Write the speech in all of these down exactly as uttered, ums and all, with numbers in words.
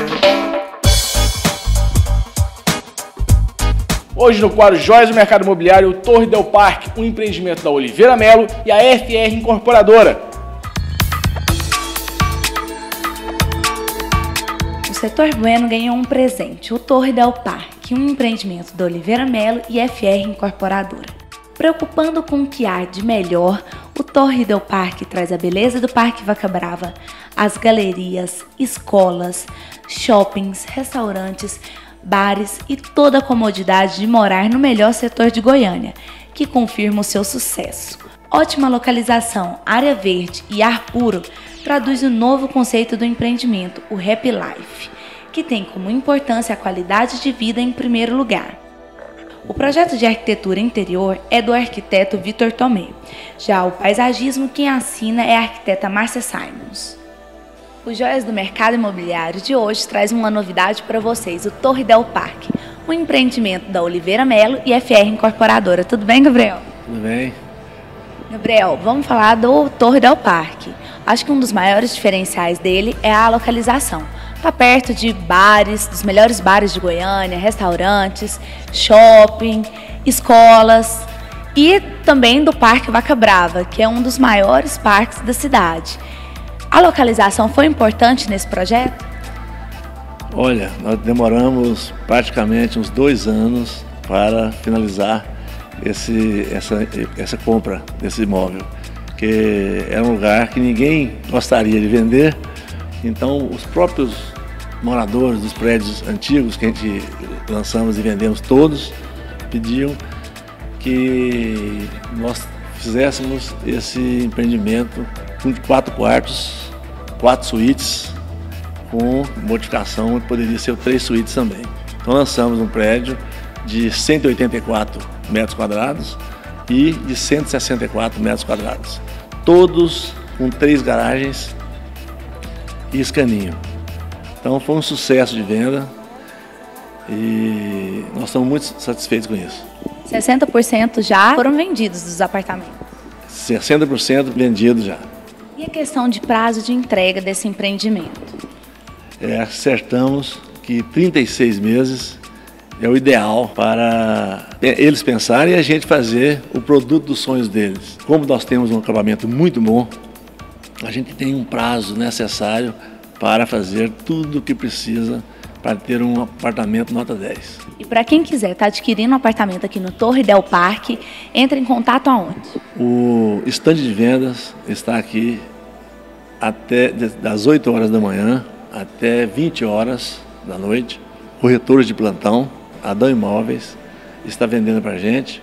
Hoje no quadro Joias do Mercado Imobiliário, o Torre Del Parque, um empreendimento da Oliveira Melo e a F R Incorporadora. O setor Bueno ganhou um presente, o Torre Del Parque, um empreendimento da Oliveira Melo e F R Incorporadora. Preocupando com o que há de melhor, o Torre Del Parque traz a beleza do Parque Vaca Brava, as galerias, escolas, shoppings, restaurantes, bares e toda a comodidade de morar no melhor setor de Goiânia, que confirma o seu sucesso. Ótima localização, área verde e ar puro traduz o novo conceito do empreendimento, o Happy Life, que tem como importância a qualidade de vida em primeiro lugar. O projeto de arquitetura interior é do arquiteto Vitor Tomé. Já o paisagismo quem assina é a arquiteta Márcia Simons. O Joias do Mercado Imobiliário de hoje traz uma novidade para vocês, o Torre Del Parque, um empreendimento da Oliveira Melo e F R Incorporadora. Tudo bem, Gabriel? Tudo bem. Gabriel, vamos falar do Torre Del Parque. Acho que um dos maiores diferenciais dele é a localização. Está perto de bares, dos melhores bares de Goiânia, restaurantes, shopping, escolas e também do Parque Vaca Brava, que é um dos maiores parques da cidade. A localização foi importante nesse projeto? Olha, nós demoramos praticamente uns dois anos para finalizar esse, essa, essa compra desse imóvel, que é um lugar que ninguém gostaria de vender, então os próprios moradores dos prédios antigos que a gente lançamos e vendemos todos, pediam que nós fizéssemos esse empreendimento com quatro quartos, quatro suítes, com modificação, poderia ser três suítes também. Então lançamos um prédio de cento e oitenta e quatro metros quadrados e de cento e sessenta e quatro metros quadrados, todos com três garagens e escaninho. Então foi um sucesso de venda e nós estamos muito satisfeitos com isso. sessenta por cento já foram vendidos dos apartamentos? sessenta por cento vendido já. E a questão de prazo de entrega desse empreendimento? É, acertamos que trinta e seis meses é o ideal para eles pensarem e a gente fazer o produto dos sonhos deles. Como nós temos um acabamento muito bom, a gente tem um prazo necessário para fazer tudo o que precisa para ter um apartamento nota dez. E para quem quiser estar adquirindo um apartamento aqui no Torre Del Parque, entre em contato aonde? O estande de vendas está aqui até das oito horas da manhã até vinte horas da noite. Corretores de plantão, Adão Imóveis, está vendendo para a gente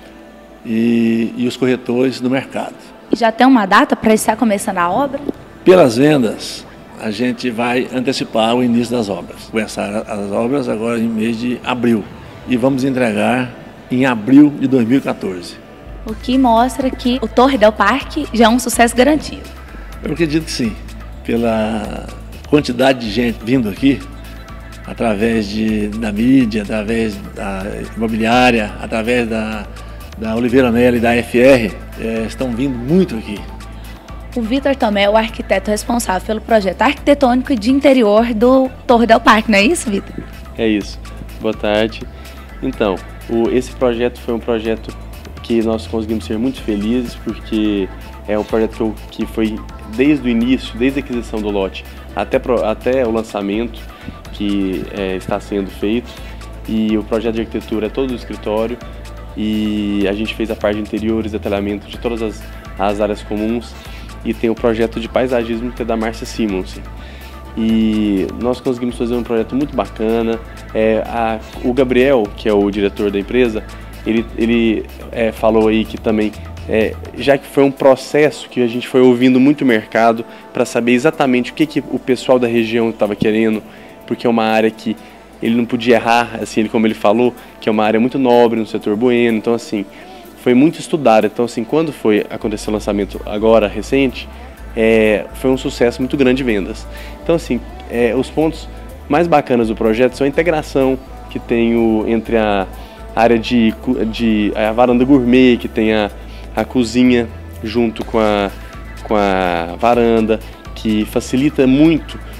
e, e os corretores do mercado. Já tem uma data para estar começando a obra? Pelas vendas, a gente vai antecipar o início das obras. Começar as obras agora em mês de abril e vamos entregar em abril de dois mil e quatorze. O que mostra que o Torre Del Parque já é um sucesso garantido. Eu acredito que sim, pela quantidade de gente vindo aqui, através de, da mídia, através da imobiliária, através da, da Oliveira Melo e da F R, é, estão vindo muito aqui. O Vitor Tomé é o arquiteto responsável pelo projeto arquitetônico de interior do Torre Del Parque, não é isso, Vitor? É isso. Boa tarde. Então, o, esse projeto foi um projeto que nós conseguimos ser muito felizes, porque é um projeto que, eu, que foi desde o início, desde a aquisição do lote até, pro, até o lançamento que é, está sendo feito. E o projeto de arquitetura é todo do escritório e a gente fez a parte de interiores, detalhamento de todas as, as áreas comuns. E tem o projeto de paisagismo que é da Márcia Simons. E nós conseguimos fazer um projeto muito bacana. É, a, o Gabriel, que é o diretor da empresa, ele, ele é, falou aí que também, é, já que foi um processo que a gente foi ouvindo muito o mercado para saber exatamente o que, que o pessoal da região estava querendo, porque é uma área que ele não podia errar, assim, ele, como ele falou, que é uma área muito nobre no setor bueno, então assim, foi muito estudado. Então assim, quando foi acontecer o lançamento agora, recente, é, foi um sucesso muito grande de vendas. Então assim, é, os pontos mais bacanas do projeto são a integração que tem o, entre a área de, de a varanda gourmet, que tem a, a cozinha junto com a, com a varanda, que facilita muito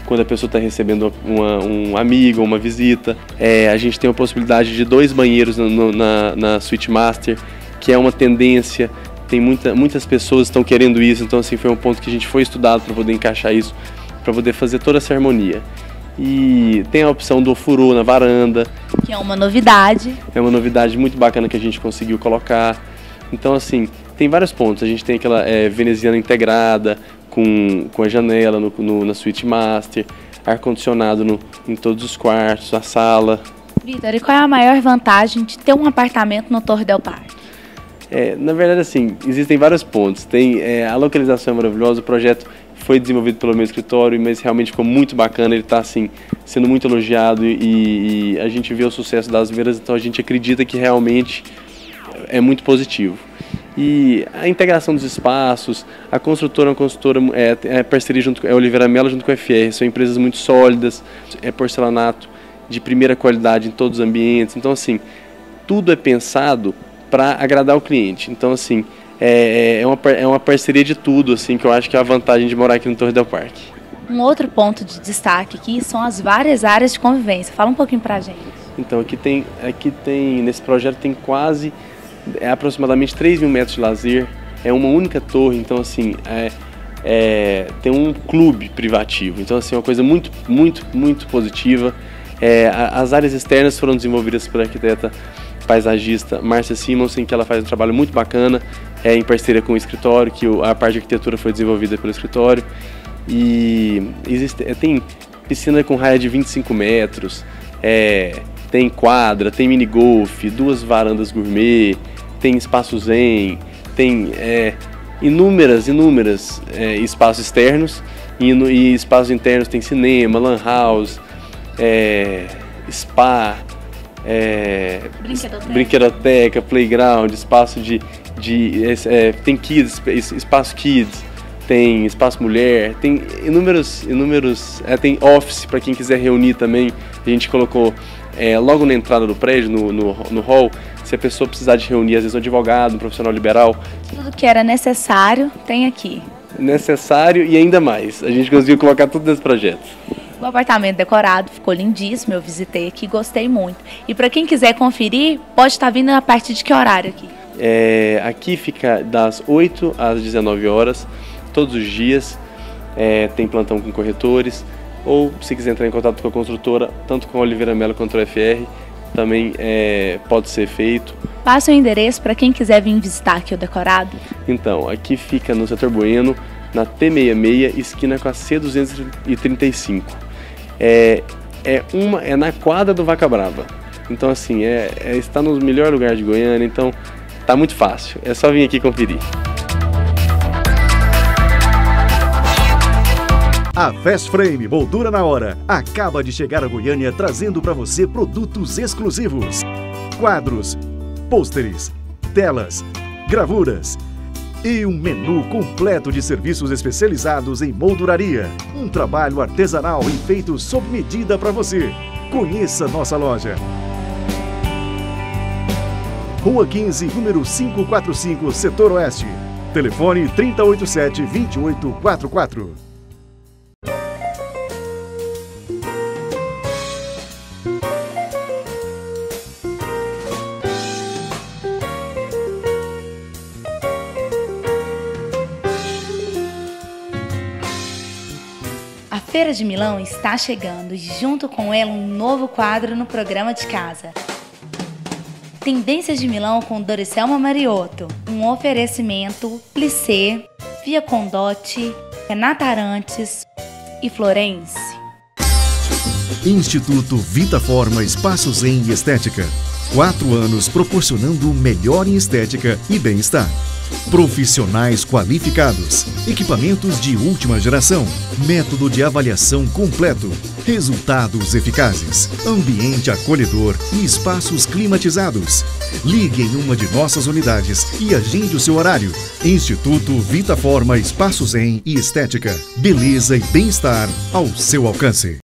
quando a pessoa está recebendo uma, um amigo, uma visita. É, a gente tem a possibilidade de dois banheiros no, no, na, na Suite Master, que é uma tendência, tem muita, muitas pessoas estão querendo isso, então assim, foi um ponto que a gente foi estudado para poder encaixar isso, para poder fazer toda essa harmonia. E tem a opção do ofurô na varanda. Que é uma novidade. É uma novidade muito bacana que a gente conseguiu colocar. Então assim, tem vários pontos. A gente tem aquela é, veneziana integrada, com, com a janela no, no, na Suite Master, ar-condicionado em todos os quartos, a sala. Vitor, e qual é a maior vantagem de ter um apartamento no Torre del Parque? É, na verdade, assim, existem vários pontos. Tem, é, a localização é maravilhosa, o projeto foi desenvolvido pelo meu escritório, mas realmente ficou muito bacana, ele está assim, sendo muito elogiado e, e a gente vê o sucesso das vendas, então a gente acredita que realmente é muito positivo. E a integração dos espaços, a construtora é uma construtora, é, é parceria junto com é Oliveira Mello junto com a F R, são empresas muito sólidas, é porcelanato de primeira qualidade em todos os ambientes, então assim, tudo é pensado para agradar o cliente. Então assim, é, é, uma, é uma parceria de tudo, assim, que eu acho que é a vantagem de morar aqui no Torre del Parque. Um outro ponto de destaque aqui são as várias áreas de convivência. Fala um pouquinho pra gente. Então aqui tem, aqui tem nesse projeto tem quase, é aproximadamente três mil metros de lazer, é uma única torre, então assim, é, é, tem um clube privativo, então assim, é uma coisa muito, muito, muito positiva. É, as áreas externas foram desenvolvidas pela arquiteta paisagista Márcia Simonsen, que ela faz um trabalho muito bacana, é, em parceria com o escritório, que a parte de arquitetura foi desenvolvida pelo escritório. E existe, é, tem piscina com raia de vinte e cinco metros, é, tem quadra, tem mini golf, duas varandas gourmet, tem espaço zen, tem é, inúmeras, inúmeras é, espaços externos e, no, e espaços internos tem cinema, lan house, é, spa, é, Brinquedoteca. brinquedoteca, playground, espaço de, de é, tem kids, espaço kids, tem espaço mulher, tem inúmeros, inúmeros é, tem office para quem quiser reunir também. A gente colocou é, logo na entrada do prédio, no, no, no hall, se a pessoa precisar de reunir, às vezes um advogado, um profissional liberal. Tudo que era necessário tem aqui. Necessário e ainda mais. A gente conseguiu colocar tudo nesse projeto. O apartamento decorado ficou lindíssimo, eu visitei aqui, gostei muito. E para quem quiser conferir, pode estar vindo a partir de que horário aqui? É, aqui fica das oito às dezenove horas, todos os dias. É, tem plantão com corretores, ou se quiser entrar em contato com a construtora, tanto com a Oliveira Mello quanto a F R, também é, pode ser feito. Passa o endereço para quem quiser vir visitar aqui o decorado. Então, aqui fica no setor Bueno, na T sessenta e seis, esquina com a C duzentos e trinta e cinco. É, é, uma, é na quadra do Vaca Brava. Então, assim, é, é, está no melhor lugar de Goiânia, então tá muito fácil. É só vir aqui conferir. A Fast Frame Moldura na Hora acaba de chegar a Goiânia trazendo para você produtos exclusivos. Quadros, pôsteres, telas, gravuras e um menu completo de serviços especializados em molduraria. Um trabalho artesanal e feito sob medida para você. Conheça nossa loja. Rua quinze, número quinhentos e quarenta e cinco, Setor Oeste. Telefone trinta e oito sete, vinte e oito quarenta e quatro. A Feira de Milão está chegando e junto com ela um novo quadro no programa de casa. Tendências de Milão com Doricelma Mariotto, um oferecimento Plissé, Via Condotti, Renata Arantes e Florence. Instituto Vitaforma Espaço Zen e Estética. Quatro anos proporcionando o melhor em estética e bem-estar. Profissionais qualificados, equipamentos de última geração, método de avaliação completo, resultados eficazes, ambiente acolhedor e espaços climatizados. Ligue em uma de nossas unidades e agende o seu horário. Instituto Vitaforma Espaço Zen e Estética. Beleza e bem-estar ao seu alcance.